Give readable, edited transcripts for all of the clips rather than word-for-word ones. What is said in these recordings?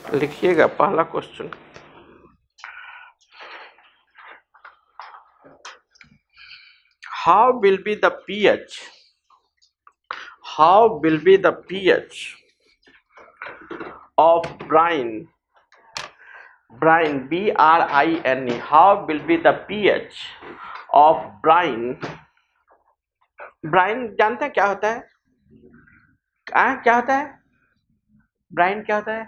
लिखिएगा पहला question. How will be the pH? How will be the pH of brine? Brine, B-R-I-N-E. How will be the pH of brine? Brine जानते हैं क्या होता है? क्या होता है ब्राइन? क्या होता है?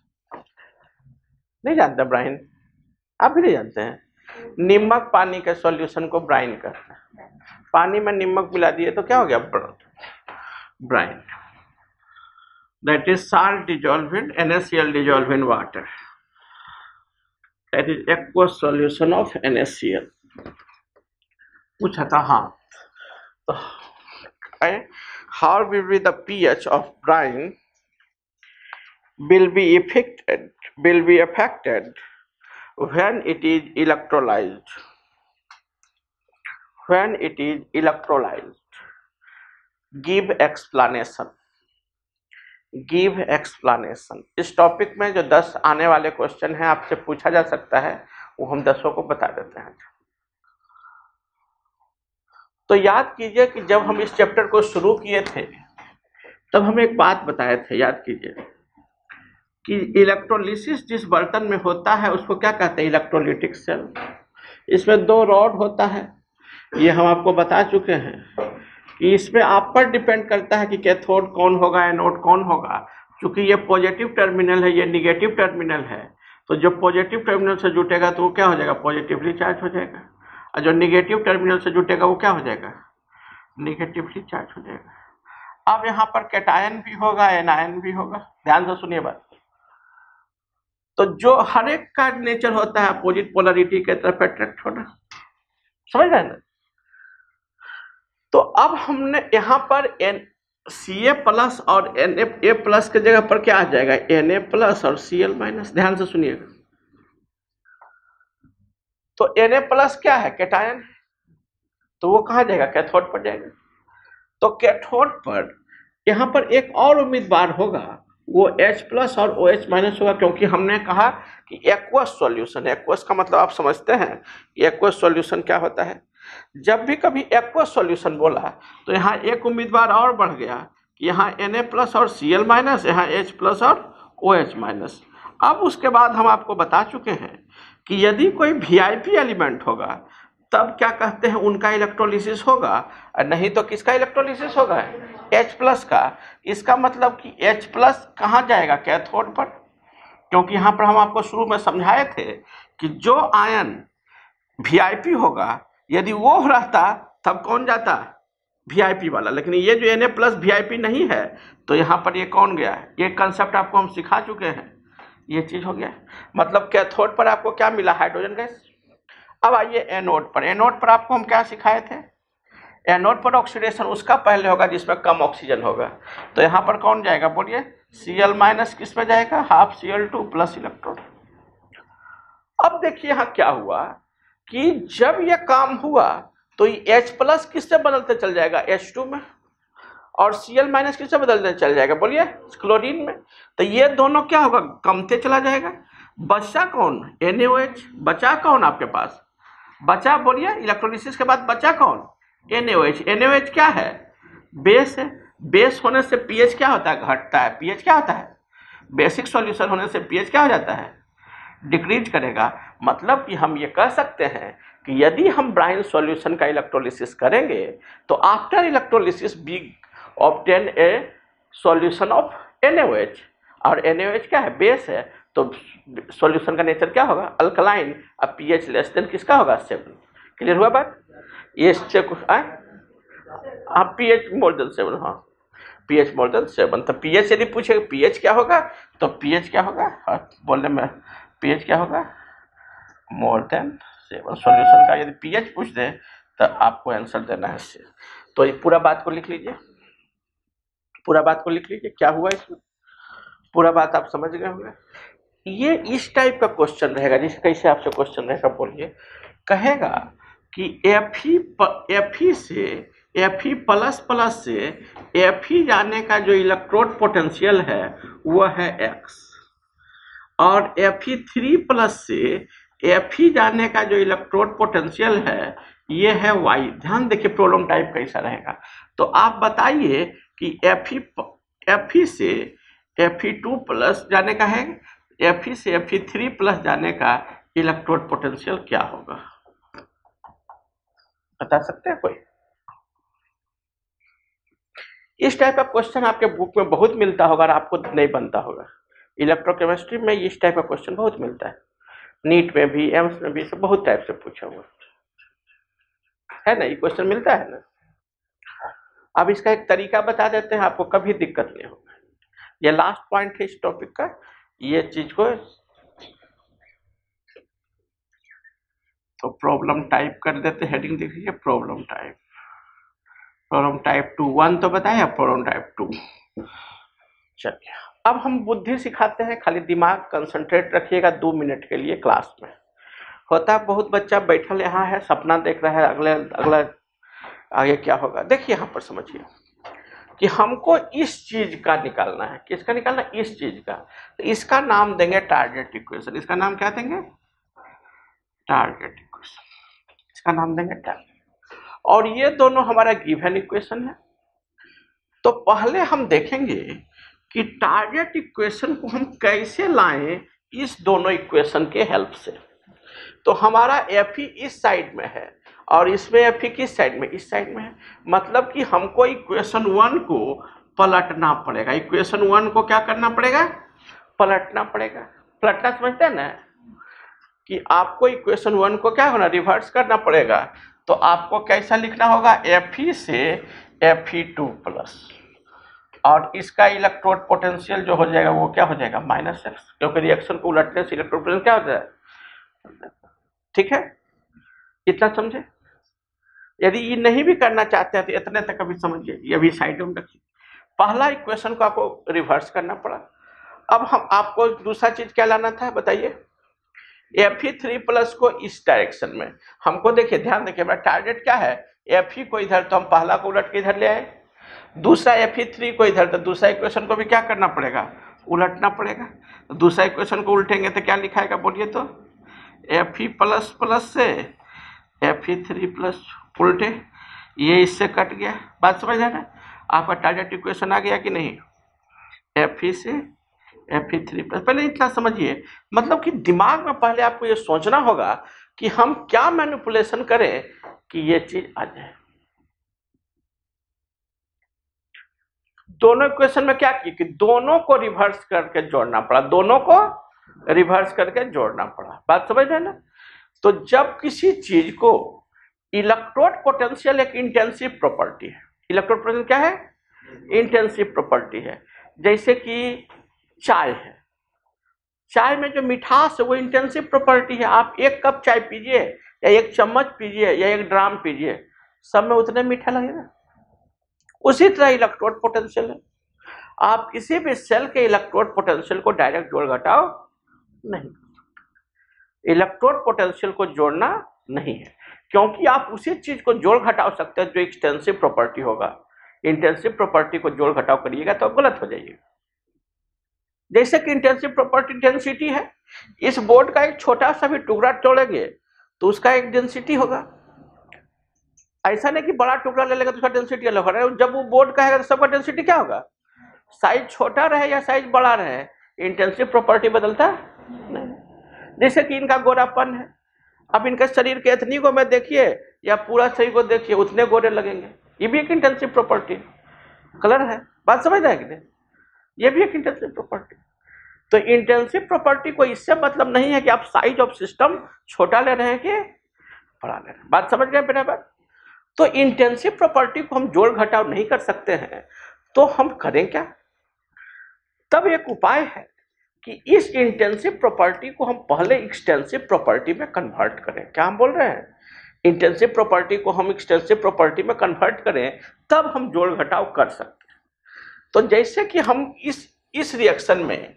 नहीं जानते ब्राइन? आप भी नहीं जानते हैं? नमक पानी के सॉल्यूशन को ब्राइन कहते हैं। पानी में नमक मिला दिए तो क्या हो गया? Brine. That is salt dissolved in NaCl dissolved in water. That is aqueous solution of NaCl. पूछा था हाँ। तो how will be the pH of brine will be affected when it is electrolyzed. When it is electrolyzed. Give explanation. Give explanation. इस topic में जो 10 आने वाले question हैं आपसे पूछा जा सकता है, वो हम 10 को बता देते हैं। तो याद कीजिए कि जब हम इस चैप्टर को शुरू किए थे तब हम एक बात बताए थे, याद कीजिए कि इलेक्ट्रोलिसिस जिस बर्तन में होता है उसको क्या कहते हैं? Electrolytic cell. इसमें 2 रॉड होता है, ये हम आपको बता चुके हैं कि इसमें आप पर डिपेंड करता है कि कैथोड कौन होगा, एनोड कौन होगा। क्योंकि ये पॉजिटिव टर्मिनल है, ये निगेटिव टर्मिनल है, तो जो पॉजिटिव टर्मिनल से जुटेगा तो वो क्या हो जाएगा? पॉजिटिवली चार्ज हो जाएगा। और जो निगेटिव टर्मिनल से जुटेगा वो क्या हो जाएगा? निगेटिवली चार्ज हो जाएगा। अब यहाँ पर कैटायन भी होगा, एनायन भी होगा। ध्यान से सुनिए बात। तो जो हर एक का नेचर होता है अपोजिट पोलरिटी के तरफ अट्रैक्ट होना, समझ रहे हैं ना? तो अब हमने यहाँ पर Ca प्लस और Na प्लस के जगह पर क्या आ जाएगा? Na प्लस और Cl माइनस। ध्यान से सुनिएगा। तो Na प्लस क्या है? कैटायन, तो वो कहाँ जाएगा? कैथोड पर जाएगा। तो कैथोड पर यहाँ पर एक और उम्मीदवार होगा, वो H प्लस और OH माइनस होगा, क्योंकि हमने कहा कि एक्वस सॉल्यूशन। एक्वस का मतलब आप समझते हैं? एक्वस सॉल्यूशन क्या होता है? जब भी कभी एक्वस सॉल्यूशन बोला तो यहाँ एक उम्मीदवार और बढ़ गया कि यहाँ Na प्लस और Cl माइनस, यहाँ H प्लस और OH माइनस। अब उसके बाद हम आपको बता चुके हैं कि यदि कोई VIP एलिमेंट होगा तब क्या कहते हैं? उनका इलेक्ट्रोलिसिस होगा, और नहीं तो किसका इलेक्ट्रोलिसिस होगा? H प्लस का। इसका मतलब कि H प्लस कहाँ जाएगा? कैथोड पर। क्योंकि यहाँ पर हम आपको शुरू में समझाए थे कि जो आयन VIP होगा यदि वो रहता तब कौन जाता? VIP वाला। लेकिन ये जो Na प्लस VIP नहीं है तो यहाँ पर ये कौन गया? ये कंसेप्ट आपको हम सिखा चुके हैं, ये चीज हो गया। मतलब कैथोड पर आपको क्या मिला? Hydrogen gas. अब आइए एनोड पर। एनोड पर आपको हम क्या सिखाए थे? एनोड पर ऑक्सीडेशन उसका पहले होगा जिसमें कम ऑक्सीजन होगा। तो यहाँ पर कौन जाएगा? बोलिए। Cl माइनस किस में जाएगा? Half Cl2 plus electron. अब देखिए यहाँ क्या हुआ कि जब यह काम हुआ तो H प्लस किससे बदलते चल जाएगा? H2 में, और Cl माइनस किससे बदलते चल जाएगा? बोलिए। क्लोरीन में। तो ये दोनों क्या होगा? कमते चला जाएगा। बचा कौन? NaOH। बचा कौन आपके पास? बचा, बोलिए। इलेक्ट्रोलिसिस के बाद बचा कौन? NaOH। NaOH क्या है? बेस है। बेस होने से pH क्या होता है? घटता है। pH क्या होता है? बेसिक सॉल्यूशन होने से pH क्या हो जाता है? डिक्रीज करेगा। मतलब कि हम ये कह सकते हैं कि यदि हम ब्राइन सॉल्यूशन का इलेक्ट्रोलिसिस करेंगे तो after electrolysis we obtain a solution of NaOH, और NaOH क्या है? बेस है। तो सॉल्यूशन का नेचर क्या होगा? अल्कलाइन। अब pH लेस देन किसका होगा? 7। क्लियर हुआ बात? ये हाँ, pH मोर देन 7। हाँ, pH मोर देन 7। तो pH यदि पूछे pH क्या होगा तो pH क्या होगा? हाँ, बोलने में pH क्या होगा? More than 7। सॉल्यूशन का यदि pH पूछ दे तो आपको आंसर देना है 7। तो ये पूरा बात को लिख लीजिए, पूरा बात को लिख लीजिए। क्या हुआ इसमें? पूरा बात आप समझ गए होंगे। ये इस टाइप का क्वेश्चन रहेगा। जिस कैसे आपसे क्वेश्चन रहेगा, बोलिए। कहेगा कि Fe प्लस प्लस से Fe जाने का जो इलेक्ट्रोड पोटेंशियल है वह है x, और Fe3+ से Fe जाने का जो इलेक्ट्रोड पोटेंशियल है ये है Y। ध्यान देखिए प्रॉब्लम टाइप कैसा रहेगा। तो आप बताइए कि Fe से Fe2+ जाने का है, Fe से Fe3+ जाने का इलेक्ट्रोड पोटेंशियल क्या होगा, बता सकते हैं कोई? इस टाइप का क्वेश्चन आपके बुक में बहुत मिलता होगा और आपको नहीं बनता होगा। इलेक्ट्रोकेमिस्ट्री में इस टाइप का क्वेश्चन बहुत मिलता है, नीट में भी, एम्स में भी, सब बहुत टाइप से पूछा हुआ है ना, ये क्वेश्चन मिलता है ना। अब इसका एक तरीका बता देते हैं, आपको कभी दिक्कत नहीं होगा। ये लास्ट पॉइंट है इस टॉपिक का, ये चीज को तो प्रॉब्लम टाइप कर देते, हेडिंग देखिए प्रॉब्लम टाइप। प्रॉब्लम टाइप 2 1 तो बताया, प्रॉब्लम टाइप 2। चलिए अब हम बुद्धि सिखाते हैं, खाली दिमाग कंसंट्रेट रखिएगा 2 मिनट के लिए क्लास में। होता है बहुत बच्चा बैठल यहाँ है, सपना देख रहा है अगला आगे क्या होगा। देखिए यहाँ पर समझिए कि हमको इस चीज का निकालना है। किसका निकालना? इस चीज का। तो इसका नाम देंगे टारगेट इक्वेशन। इसका नाम क्या देंगे? Target equation. इसका नाम देंगे टारगेट। और ये दोनों हमारा गिवन इक्वेशन है। तो पहले हम देखेंगे कि टारगेट इक्वेशन को हम कैसे लाएं इस दोनों इक्वेशन के हेल्प से। तो हमारा Fe इस साइड में है और इसमें Fe किस साइड में? इस साइड में है। मतलब कि हमको इक्वेशन 1 को पलटना पड़ेगा। इक्वेशन 1 को क्या करना पड़ेगा? पलटना पड़ेगा। पलटना समझते हैं ना कि आपको इक्वेशन 1 को क्या होना? रिवर्स करना पड़ेगा। तो आपको कैसा लिखना होगा? Fe से Fe2+, और इसका इलेक्ट्रोड पोटेंशियल जो हो जाएगा वो क्या हो जाएगा? -x, क्योंकि रिएक्शन को उलटने से इलेक्ट्रोड पोटेंशियल क्या हो जाएगा? ठीक है, इतना समझे। यदि ये नहीं भी करना चाहते हैं तो इतने तक अभी समझिए, ये भी साइड में रखिए। पहला इक्वेशन को आपको रिवर्स करना पड़ा। अब हम आपको दूसरा चीज क्या लाना था बताइए? Fe3+ को इस डायरेक्शन में हमको, देखिए ध्यान देखिए, हमारा टारगेट क्या है? Fe को इधर, तो हम पहला को उलट के इधर ले आए। दूसरा Fe3 को इधर, तो दूसरा इक्वेशन को भी क्या करना पड़ेगा? उलटना पड़ेगा। तो दूसरा इक्वेशन को उल्टेंगे तो क्या लिखाएगा बोलिए तो? Fe++ से Fe3+ उल्टे, ये इससे कट गया। बात समझ रहे ना? आपका टारगेट इक्वेशन आ गया कि नहीं? Fe से Fe3+। पहले इतना समझिए, मतलब कि दिमाग में पहले आपको ये सोचना होगा कि हम क्या मैनिपुलेशन करें कि ये चीज आ जाए। दोनों इक्वेशन में क्या किया कि दोनों को रिवर्स करके जोड़ना पड़ा, दोनों को रिवर्स करके जोड़ना पड़ा। बात समझ रहे ना? तो जब किसी चीज को इलेक्ट्रोड पोटेंशियल एक इंटेंसिव प्रॉपर्टी है। इलेक्ट्रोड पोटेंशियल क्या है? इंटेंसिव प्रॉपर्टी है। जैसे कि चाय है, चाय में जो मिठास है वो इंटेंसिव प्रॉपर्टी है। आप 1 कप चाय पीजिए या 1 चम्मच पीजिए या 1 ड्राम पीजिए, सब में उतने मीठा लगेगा। उसी तरह इलेक्ट्रोड पोटेंशियल है। आप किसी भी सेल के इलेक्ट्रोड पोटेंशियल को डायरेक्ट जोड़ घटाव नहीं, इलेक्ट्रोड पोटेंशियल को जोड़ना नहीं है, क्योंकि आप उसी चीज को जोड़ घटाव सकते हैं जो एक्सटेंसिव प्रॉपर्टी होगा। इंटेंसिव प्रॉपर्टी को जोड़ घटाव करिएगा तो गलत हो जाइएगा। जैसे कि इंटेंसिव प्रॉपर्टी डेंसिटी है, इस बोर्ड का एक छोटा सा भी टुकड़ा तोड़ेंगे तो उसका एक डेंसिटी होगा। ऐसा नहीं कि बड़ा टुकड़ा ले लेगा तो उसका डेंसिटी अलग होगा। जब वो बोर्ड का है तो सबका डेंसिटी क्या होगा? साइज छोटा रहे या साइज बड़ा रहे, इंटेंसिव प्रॉपर्टी बदलता नहीं। जैसे कि इनका गोरापन है, अब इनके शरीर के इतनी को में देखिए या पूरा शरीर को देखिए, उतने गोरे लगेंगे। ये भी एक इंटेंसिव प्रॉपर्टी, कलर है। बात समझ रहे हैं कि नहीं? ये भी एक इंटेंसिव प्रॉपर्टी। तो इंटेंसिव प्रॉपर्टी को इससे मतलब नहीं है कि आप साइज ऑफ सिस्टम छोटा ले रहे हैं कि बड़ा ले रहे हैं। बात समझ गए मेरा बात? तो इंटेंसिव प्रॉपर्टी को हम जोड़ घटाव नहीं कर सकते हैं, तो हम करें क्या? तब एक उपाय है कि इस इंटेंसिव प्रॉपर्टी को हम पहले एक्सटेंसिव प्रॉपर्टी में कन्वर्ट करें। क्या हम बोल रहे हैं? इंटेंसिव प्रॉपर्टी को हम एक्सटेंसिव प्रॉपर्टी में कन्वर्ट करें, तब हम जोड़ घटाव कर सकते हैं। तो जैसे कि हम इस रिएक्शन में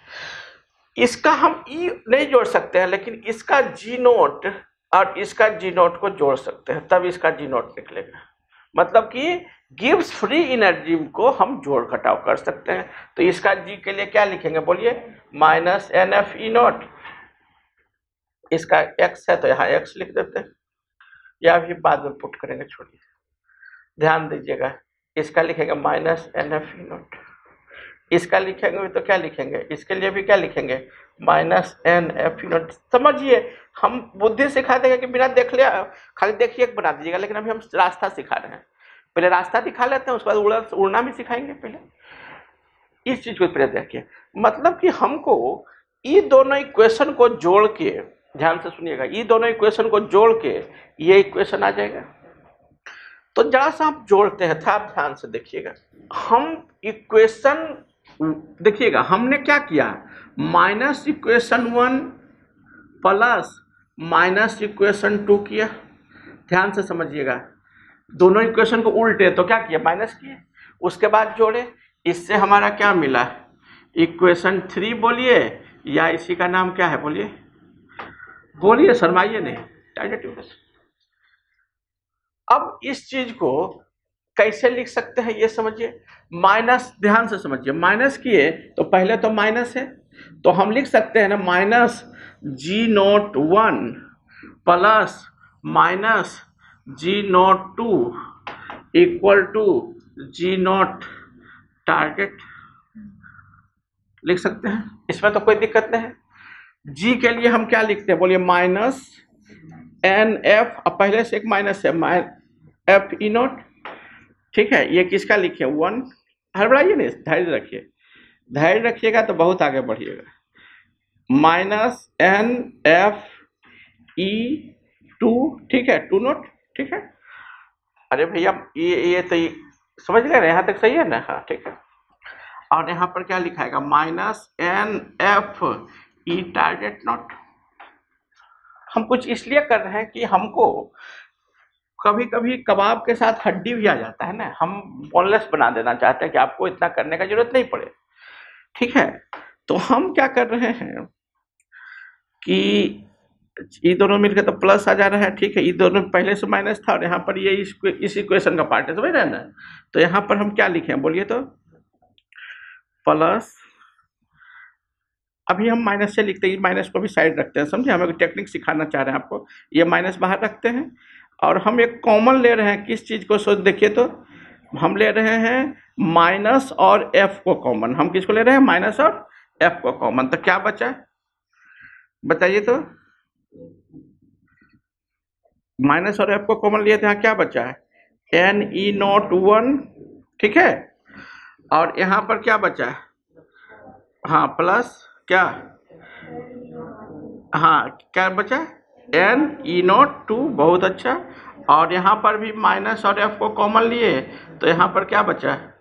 इसका हम ई नहीं जोड़ सकते हैं, लेकिन इसका G0 और इसका G0 को जोड़ सकते हैं, तब इसका G0 निकलेगा। मतलब कि गिव्स फ्री एनर्जी को हम जोड़ घटाव कर सकते हैं। तो इसका जी के लिए क्या लिखेंगे बोलिए, minus N F E naught, इसका एक्स है तो यहाँ एक्स लिख देते हैं, या भी बाद में पुट करेंगे, छोड़िए ध्यान दीजिएगा। इसका लिखेंगे minus N F E naught, इसका लिखेंगे तो क्या लिखेंगे, इसके लिए भी क्या लिखेंगे, minus N F E naught. समझिए हम बुद्धि सिखा देंगे कि बिना देख लिया खाली देखिए बना दीजिएगा, लेकिन अभी हम रास्ता सिखा रहे हैं। पहले रास्ता दिखा लेते हैं, उसके बाद उड़ना भी सिखाएंगे। पहले इस चीज को पहले देखिए, मतलब कि हमको ये दोनों इक्वेशन को जोड़ के, ध्यान से सुनिएगा, ये दोनों इक्वेशन को जोड़ के ये इक्वेशन आ जाएगा। तो जरा सा आप जोड़ते हैं, था आप ध्यान से देखिएगा। हम इक्वेशन देखिएगा, हमने क्या किया, minus equation 1 plus minus equation 2 किया। ध्यान से समझिएगा, दोनों इक्वेशन को उल्टे तो क्या किया, माइनस किए, उसके बाद जोड़े, इससे हमारा क्या मिला, इक्वेशन 3 बोलिए, या इसी का नाम क्या है बोलिए, बोलिए शर्माइए नहीं, डायरेक्ट इक्वेशन। अब इस चीज को कैसे लिख सकते हैं ये समझिए, माइनस, ध्यान से समझिए, माइनस किए तो पहले तो माइनस है, तो हम लिख सकते हैं ना minus G naught 1 plus minus G naught 2 equal to G naught target, लिख सकते हैं, इसमें तो कोई दिक्कत नहीं है। जी के लिए हम क्या लिखते हैं बोलिए, माइनस एन एफ, अब पहले से एक माइनस है, एफ ई नोट, ठीक है, ये किसका लिखे 1, हड़बड़ाइए नहीं, धैर्य रखिए, धैर्य रखिएगा तो बहुत आगे बढ़िएगा, माइनस एन एफ ई 2, ठीक है, 2 नोट, ठीक है। अरे भैया ये तो समझ गए ना, यहाँ तक सही है ना, हाँ ठीक है। और यहाँ पर क्या लिखाएगा, minus N F E target naught. हम कुछ इसलिए कर रहे हैं कि हमको कभी कभी कबाब के साथ हड्डी भी आ जाता है ना, हम बोनलेस बना देना चाहते हैं कि आपको इतना करने का जरूरत नहीं पड़े, ठीक है। तो हम क्या कर रहे हैं कि ये दोनों मिलकर तो प्लस आ जा रहा है, ठीक है, ये दोनों पहले से माइनस था और यहाँ पर ये इस इक्वेशन का पार्ट है, समझ रहे हैं ना। तो यहाँ पर हम क्या लिखे हैं बोलिए, तो प्लस, अभी हम माइनस से लिखते हैं, माइनस को भी साइड रखते हैं, समझे, हम एक टेक्निक सिखाना चाह रहे हैं आपको। ये माइनस बाहर रखते हैं और हम एक कॉमन ले रहे हैं, किस चीज को सोच देखिए, तो हम ले रहे हैं माइनस और एफ को कॉमन। हम किसको ले रहे हैं, माइनस और एफ को कॉमन। तो क्या बचा बताइए, तो माइनस और एफ को कॉमन लिए थे, यहाँ क्या बचा है, एन ई नोट 1, ठीक है, और यहाँ पर क्या बचा है, हाँ प्लस क्या, हाँ क्या बचा, एन ई नोट 2, बहुत अच्छा, और यहाँ पर भी माइनस और एफ को कॉमन लिए, तो यहाँ पर क्या बचा है,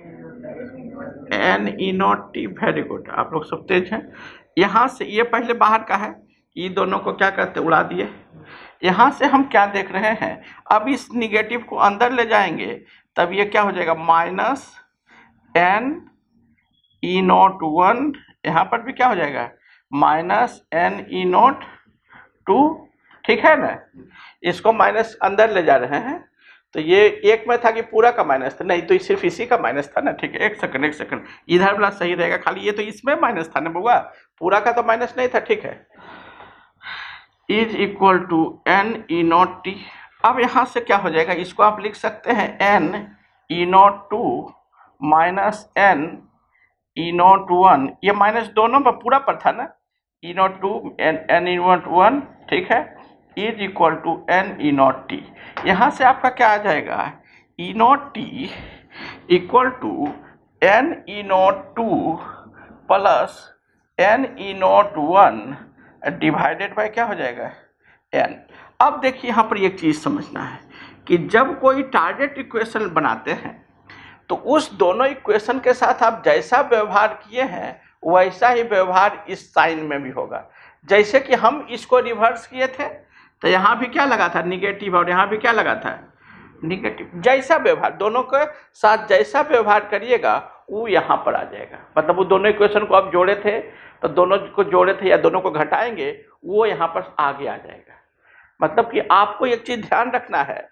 N E naught T. Very good, आप लोग सब तेज हैं। यहाँ से ये पहले बाहर का है, ये दोनों को क्या करते उड़ा दिए। यहाँ से हम क्या देख रहे हैं, अब इस निगेटिव को अंदर ले जाएंगे तब ये क्या हो जाएगा, माइनस एन ई नोट 1, यहाँ पर भी क्या हो जाएगा, माइनस एन ई नोट 2, ठीक है ना। इसको माइनस अंदर ले जा रहे हैं, तो ये एक में था कि पूरा का माइनस था, नहीं तो सिर्फ इसी का माइनस था ना, ठीक है। एक सेकंड, इधर वाला सही रहेगा, खाली ये तो इसमें माइनस था ना बुआ, पूरा का तो माइनस नहीं था, ठीक है। Is equal to N E naught T. अब यहाँ से क्या हो जाएगा, इसको आप लिख सकते हैं N E naught 2 minus N E naught 1, ये माइनस दोनों पर पूरा पर था ना, E naught 2 N E naught 1, ठीक है, is equal to N E naught T. यहाँ से आपका क्या आ जाएगा, E naught T equal to N E naught 2 plus N E naught 1 divided by क्या हो जाएगा, एन। अब देखिए यहाँ पर एक चीज समझना है कि जब कोई टारगेट इक्वेशन बनाते हैं तो उस दोनों इक्वेशन के साथ आप जैसा व्यवहार किए हैं वैसा ही व्यवहार इस साइन में भी होगा। जैसे कि हम इसको रिवर्स किए थे तो यहाँ भी क्या लगा था, निगेटिव, और यहाँ भी क्या लगा था, निगेटिव। जैसा व्यवहार दोनों के साथ जैसा व्यवहार करिएगा वो यहाँ पर आ जाएगा। मतलब वो दोनों इक्वेशन को आप जोड़े थे तो दोनों को जोड़े थे या दोनों को घटाएंगे वो यहाँ पर आगे आ जाएगा। मतलब कि आपको एक चीज ध्यान रखना है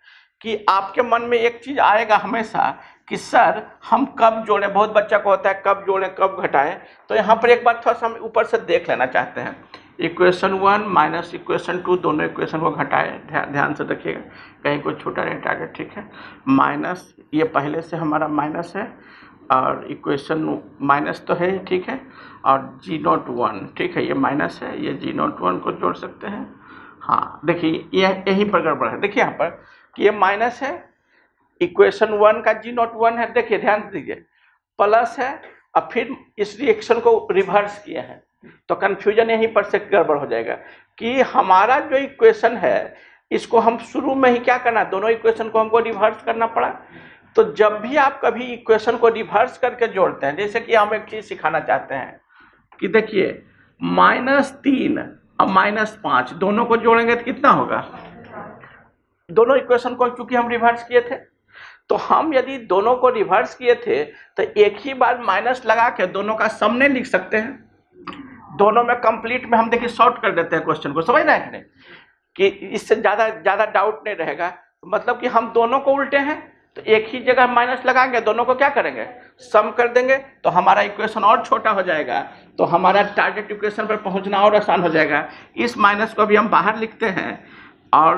कि आपके मन में एक चीज आएगा हमेशा कि सर हम कब जोड़ें, बहुत बच्चा को होता है कब जोड़ें कब घटाएं। तो यहाँ पर एक बार थोड़ा सा हम ऊपर से देख लेना चाहते हैं। इक्वेशन 1 माइनस इक्वेशन 2 दोनों इक्वेशन को घटाए, ध्यान से देखिएगा कहीं कोई छोटा नहीं टारगेट, ठीक है। माइनस ये पहले से हमारा माइनस है और इक्वेशन माइनस तो है ही, ठीक है। और G01 ठीक है, ये माइनस है, ये G01 को जोड़ सकते हैं। हाँ देखिए यहीं पर गड़बड़ है, देखिए यहाँ पर कि ये माइनस है, इक्वेशन 1 का G01 है, देखिए ध्यान दीजिए, प्लस है और फिर इस रिएक्शन को रिवर्स किए हैं। तो कंफ्यूजन यहीं पर से गड़बड़ हो जाएगा कि हमारा जो इक्वेशन है इसको हम शुरू में ही क्या करना, दोनों इक्वेशन को हमको रिवर्स करना पड़ा। तो जब भी आप कभी इक्वेशन को रिवर्स करके जोड़ते हैं, जैसे कि हम एक चीज सिखाना चाहते हैं कि देखिए -3 और -5 दोनों को जोड़ेंगे तो कितना होगा, दोनों इक्वेशन को चूंकि हम रिवर्स किए थे, तो हम यदि दोनों को रिवर्स किए थे तो एक ही बार माइनस लगा के दोनों का सम नहीं लिख सकते हैं। दोनों में कंप्लीट में हम देखिए शॉर्ट कर देते हैं क्वेश्चन को, समझ रहे हैं कि नहीं, कि इससे ज्यादा डाउट नहीं रहेगा। मतलब कि हम दोनों को उल्टे हैं तो एक ही जगह माइनस लगाएंगे, दोनों को क्या करेंगे, सम कर देंगे, तो हमारा इक्वेशन और छोटा हो जाएगा, तो हमारा टारगेट इक्वेशन पर पहुंचना और आसान हो जाएगा। इस माइनस को भी हम बाहर लिखते हैं और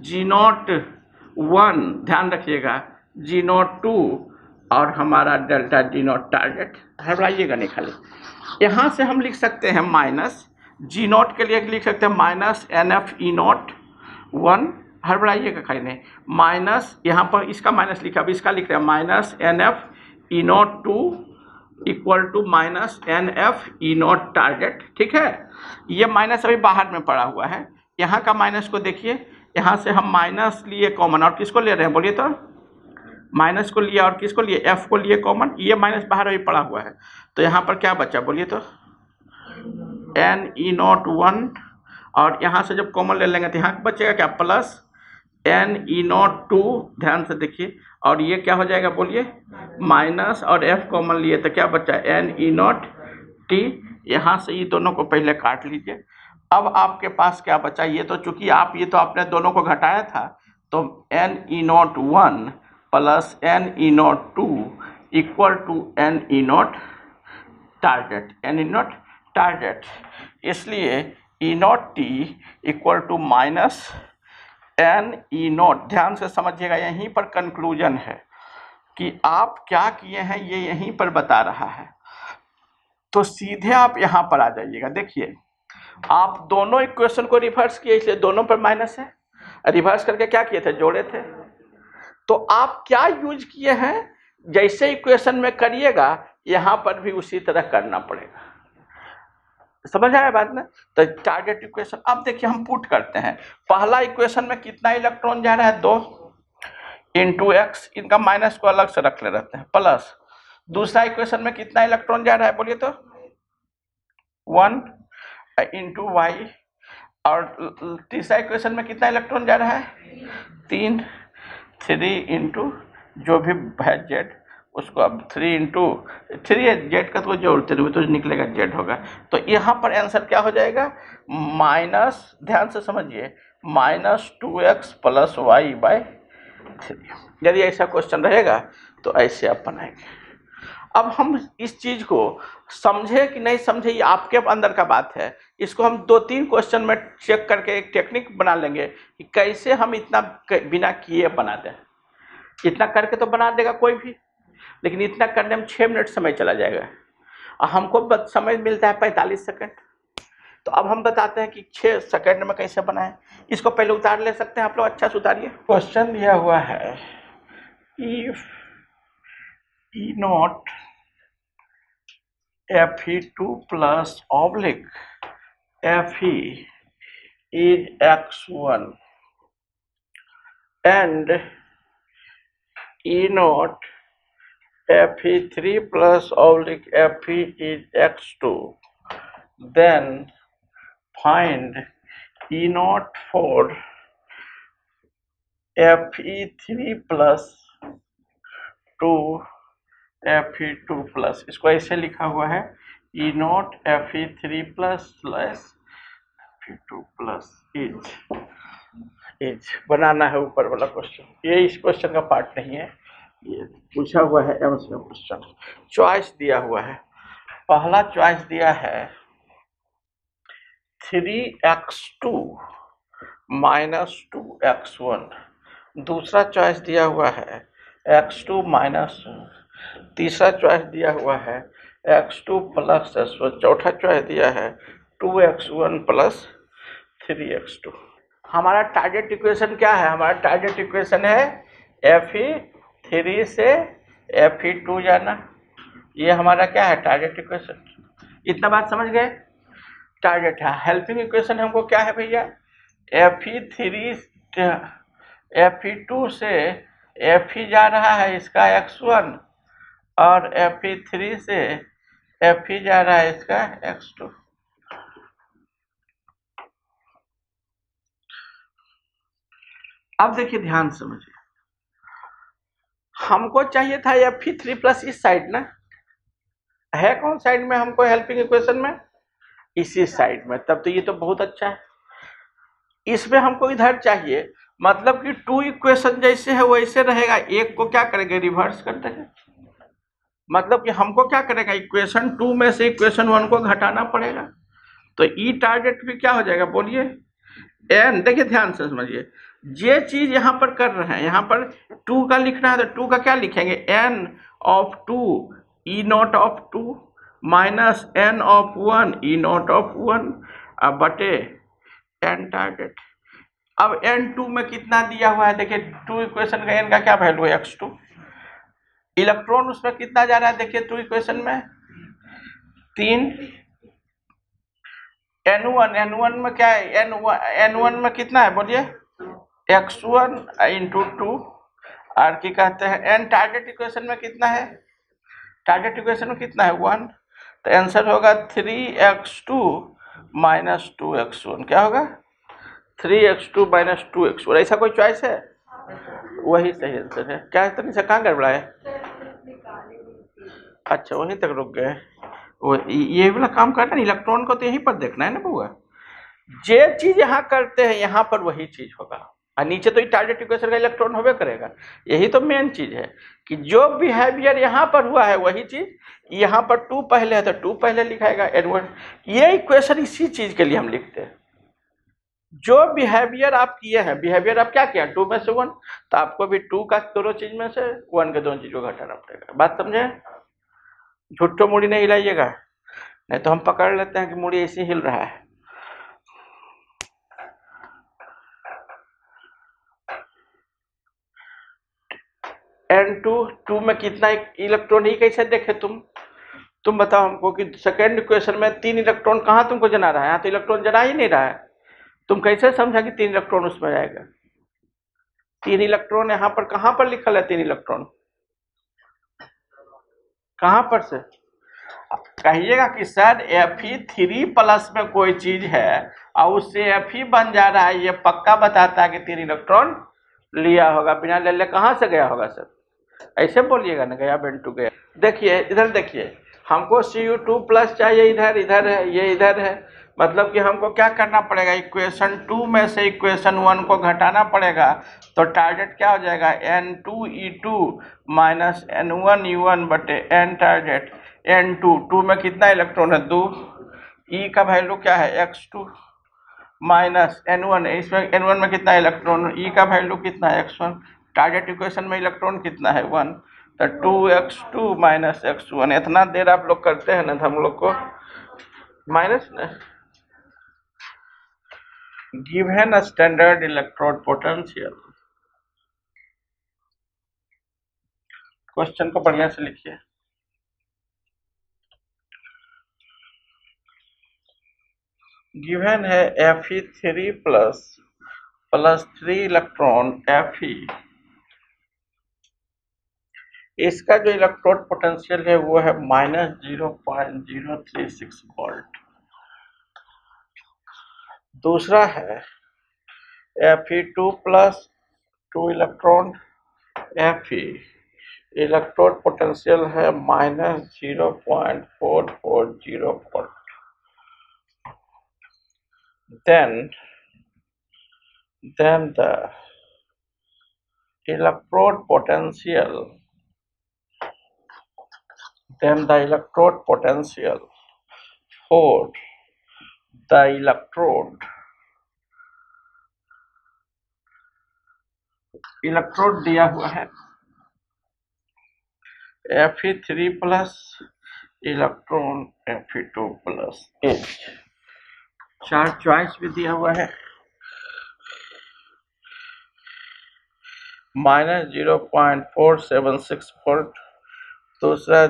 G01 ध्यान रखिएगा, G02 और हमारा डेल्टा G0 टारगेट, घबराइएगा नहीं खाली। यहाँ से हम लिख सकते हैं माइनस G0 के लिए लिख सकते हैं माइनस NF-E01, हड़बड़ाइएगा खाली नहीं, माइनस यहाँ पर इसका माइनस लिखा, अब इसका लिख रहे हैं minus NF-E02 equal to minus NF-E0 target, ठीक है। ये माइनस अभी बाहर में पड़ा हुआ है, यहाँ का माइनस को देखिए, यहाँ से हम माइनस लिए कॉमन, और किसको ले रहे हैं बोलिए तो, माइनस को लिया और किसको लिए, F को लिए कॉमन, ये माइनस बाहर अभी पड़ा हुआ है, तो यहाँ पर क्या बचा बोलिए तो, NE01, और यहाँ से जब कॉमन ले लेंगे तो यहाँ बचेगा क्या, प्लस NE02, ध्यान से देखिए, और ये क्या हो जाएगा बोलिए, माइनस और F कॉमन लिए तो क्या बचा NE0T, यहाँ से ये दोनों को पहले काट लीजिए। अब आपके पास क्या बचा, ये तो चूंकि आप ये तो आपने दोनों को घटाया था, तो NE01 plus NE02 equal to NE0 target, NE0 target, इसलिए E0T equal to minus NE0। ध्यान से समझिएगा, यहीं पर कंक्लूजन है कि आप क्या किए हैं ये यहीं पर बता रहा है। तो सीधे आप यहाँ पर आ जाइएगा, देखिए आप दोनों इक्वेशन को रिवर्स किए, इसलिए दोनों पर माइनस है, रिवर्स करके क्या किए थे, जोड़े थे। तो आप क्या यूज किए हैं, जैसे इक्वेशन में करिएगा यहाँ पर भी उसी तरह करना पड़ेगा, समझ आया बात ना। तो टारगेट इक्वेशन अब देखिए हम पुट करते हैं, पहला इक्वेशन में कितना इलेक्ट्रॉन जा रहा है, 2 इंटू एक्स, इनका माइनस को अलग से रख ले रहते हैं, प्लस दूसरा इक्वेशन में कितना इलेक्ट्रॉन जा रहा है बोलिए तो 1 इंटू वाई, और तीसरा इक्वेशन में कितना इलेक्ट्रॉन जा रहा है 3 इंटू जो भी है जेड, उसको अब 3 इंटू 3 जेड का तो जोड़ते रहो तो निकलेगा जेड होगा। तो यहाँ पर आंसर क्या हो जाएगा, माइनस, ध्यान से समझिए, -2x प्लस वाई बाई 3। यदि ऐसा क्वेश्चन रहेगा तो ऐसे आप बनाएंगे। अब हम इस चीज को समझे कि नहीं समझे ये आपके अंदर का बात है, इसको हम 2-3 क्वेश्चन में चेक करके एक टेक्निक बना लेंगे कि कैसे हम इतना बिना किए बना दें। इतना करके तो बना देगा कोई भी, लेकिन इतना करने में 6 मिनट समय चला जाएगा और हमको समय मिलता है 45 सेकंड। तो अब हम बताते हैं कि 6 सेकंड में कैसे बनाएं। इसको पहले उतार ले सकते हैं आप लोग, अच्छा से उतारिए। क्वेश्चन दिया हुआ है, if E0 Fe2 plus oblique Fe is x1 and E0 Fe3 plus oblique Fe is x2, then find E0 for Fe3 plus 2 Fe2 plus, इसको ऐसे लिखा हुआ है E0 Fe3 plus Fe2 plus is is बनाना है ऊपर वाला question, ये इस क्वेश्चन का पार्ट नहीं है, ये पूछा हुआ है एमसीक्यू क्वेश्चन। चॉइस दिया हुआ है, पहला चॉइस दिया है 3x2 माइनस 2x1, दूसरा चॉइस दिया हुआ है x2 माइनस, तीसरा चॉइस दिया हुआ है x2 प्लस x1, चौथा चॉइस दिया है 2x1 प्लस 3x2। हमारा टारगेट इक्वेशन क्या है? हमारा टारगेट इक्वेशन है Fe3 से Fe2 जाना, ये हमारा क्या है टारगेट इक्वेशन। इतना बात समझ गए? टारगेट है। हेल्पिंग इक्वेशन हमको क्या है भैया? Fe2 से Fe जा रहा है इसका x1 और Fe3 से Fe जा रहा है इसका x2। अब देखिए ध्यान समझिए, हमको चाहिए था Fe3 प्लस इस साइड ना, है कौन साइड में हमको हेल्पिंग इक्वेशन में? इसी साइड में। तब तो ये तो बहुत अच्छा है। इसमें हमको इधर चाहिए, मतलब कि 2 इक्वेशन जैसे है वैसे रहेगा, एक को क्या करेंगे रिवर्स कर देंगे। मतलब कि हमको क्या करेगा, इक्वेशन 2 में से इक्वेशन 1 को घटाना पड़ेगा। तो ई टारगेट भी क्या हो जाएगा बोलिए? एन। देखिए ध्यान से समझिए, ये चीज यहाँ पर कर रहे हैं, यहाँ पर 2 का लिखना है तो 2 का क्या लिखेंगे? N of 2 E naught of 2 minus N of 1 E naught of 1 अब बटे एन टारगेट। अब n2 में कितना दिया हुआ है? देखिए 2 इक्वेशन का n का क्या वैल्यू है? x2। इलेक्ट्रॉन उसमें कितना जा रहा है? देखिए 2 इक्वेशन में 3। n1 में क्या है? n1 में कितना है बोलिए? x1 इंटू 2 और की कहते हैं n। टारगेट इक्वेशन में कितना है? टारगेट इक्वेशन में कितना है? 1। तो आंसर होगा 3x2 माइनस 2x1। क्या होगा? 3x2 minus 2x1। ऐसा कोई चॉइस है? वही सही आंसर है। क्या इतनी से कहाँ गड़बड़ा है? अच्छा वहीं तक रुक गए। वो ये वाला काम करना है, इलेक्ट्रॉन को तो यहीं पर देखना है ना बुआ। जे चीज यहाँ करते हैं यहाँ पर वही चीज होगा, और नीचे तो टारगेट इक्वेशन का इलेक्ट्रॉन होबे करेगा। यही तो मेन चीज है कि जो बिहेवियर यहाँ पर हुआ है वही चीज यहाँ पर 2 पहले है तो 2 पहले लिखाएगा एडवर्ड। ये इक्वेशन इसी चीज के लिए हम लिखते हैं। जो बिहेवियर आप किए हैं, बिहेवियर आप क्या किया? 2 में से 1, तो आपको भी 2 का दोनों चीज में से 1 के दोनों चीज को घटाना पड़ेगा। बात समझे? झुट्टो मुड़ी नहीं हिलाइएगा, नहीं तो हम पकड़ लेते हैं कि मुड़ी ऐसे हिल रहा है। N2 में कितना इलेक्ट्रॉन ही कैसे देखे तुम बताओ हमको कि सेकेंड इक्वेशन में 3 इलेक्ट्रॉन कहाँ तुमको जना रहा है? यहाँ तो इलेक्ट्रॉन जना ही नहीं रहा है। तुम कैसे समझा कि 3 इलेक्ट्रॉन उसमें जाएगा? 3 इलेक्ट्रॉन यहाँ पर कहाँ पर लिखल है? 3 इलेक्ट्रॉन कहाँ पर से? कहिएगा कि सर Fe3 प्लस में कोई चीज है और उससे Fe बन जा रहा है, ये पक्का बताता है कि 3 इलेक्ट्रॉन लिया होगा। बिना ले ले कहाँ से गया होगा सर? ऐसे बोलिएगा ना, गया बेंटू गया। देखिए इधर देखिए, हमको Cu2 प्लस चाहिए, इधर इधर है, ये इधर है। मतलब कि हमको क्या करना पड़ेगा? इक्वेशन 2 में से इक्वेशन 1 को घटाना पड़ेगा। तो टारगेट क्या हो जाएगा? N2E2 माइनस N1E1 बटे N टारगेट। N2 में कितना इलेक्ट्रॉन है? 2। E का वैल्यू क्या है? x2 माइनस N1, इसमें N1 में कितना इलेक्ट्रॉन? E का वैल्यू कितना है? x1। टारगेट इक्वेशन में इलेक्ट्रॉन कितना है? 1। तो 2x2 माइनस x1। इतना देर आप लोग करते हैं ना, हम लोग को minus given a standard electrode potential. Question को बढ़िया से लिखिए। गिवन है Fe3 प्लस 3 इलेक्ट्रॉन Fe, इसका जो इलेक्ट्रोड पोटेंशियल है वो है माइनस 0.036 वोल्ट। दूसरा है Fe2 plus 2 electron Fe, electrode potential है minus 0.440 volt. Then then the electrode potential for the electrode दिया हुआ है Fe3 plus electron Fe2 plus H, charge choice भी दिया हुआ है -0.476 वोल्ट, दूसरा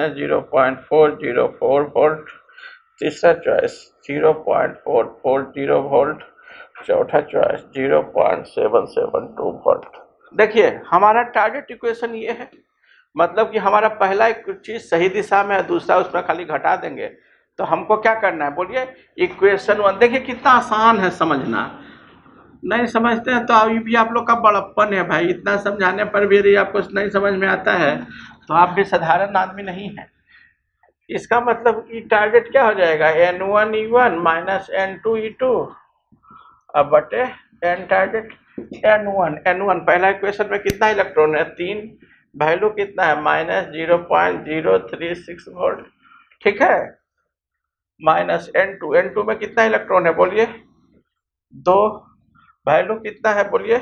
-0.404 वोल्ट, तीसरा चॉइस 0.440 वोल्ट, चौथा चॉइस 0.772 वोल्ट। देखिए हमारा टारगेट इक्वेशन ये है, मतलब कि हमारा पहला एक चीज सही दिशा में है, दूसरा उसमें खाली घटा देंगे। तो हमको क्या करना है बोलिए, इक्वेशन 1। देखिए कितना आसान है समझना, नहीं समझते हैं तो अभी भी आप लोग का बड़प्पन है भाई, इतना समझाने पर भी यदि आपको नहीं समझ में आता है तो आप भी साधारण आदमी नहीं है। इसका मतलब कि टारगेट क्या हो जाएगा, N1E1 माइनस N2E2 अब बटे N टारगेट N1 पहला इक्वेशन में कितना इलेक्ट्रॉन है, 3, वैल्यू कितना है -0.036 वोल्ट, ठीक है, माइनस N2 में कितना इलेक्ट्रॉन है बोलिए 2, वैल्यू कितना है बोलिए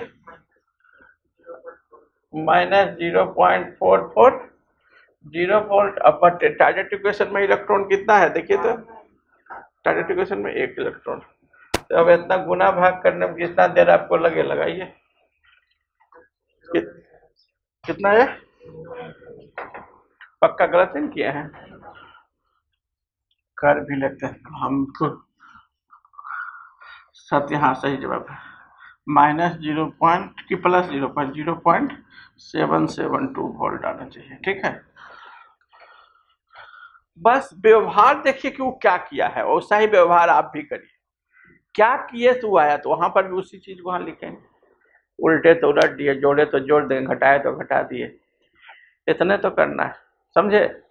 -0.440 वोल्ट। अब बटे टारगेट इक्वेशन में इलेक्ट्रॉन कितना है देखिए तो, टारगेट इक्वेशन में 1 इलेक्ट्रॉन। तो अब इतना गुना भाग करने में कितना देर आपको लगे, लगाइए कितना है, पक्का गलत नहीं किए हैं, कर भी लेते हैं हमको सत्य, हाँ सही जवाब है -0 की प्लस 0.772 वोल्ट आना चाहिए, ठीक है। बस व्यवहार देखिए कि वो क्या किया है, वैसा ही व्यवहार आप भी करिए, क्या किए तो आया तो वहां पर भी उसी चीज को वहां लिखेंगे, उल्टे तो उलट दिए, जोड़े तो जोड़ देंगे, घटाए तो घटा दिए, इतने तो करना है, समझे।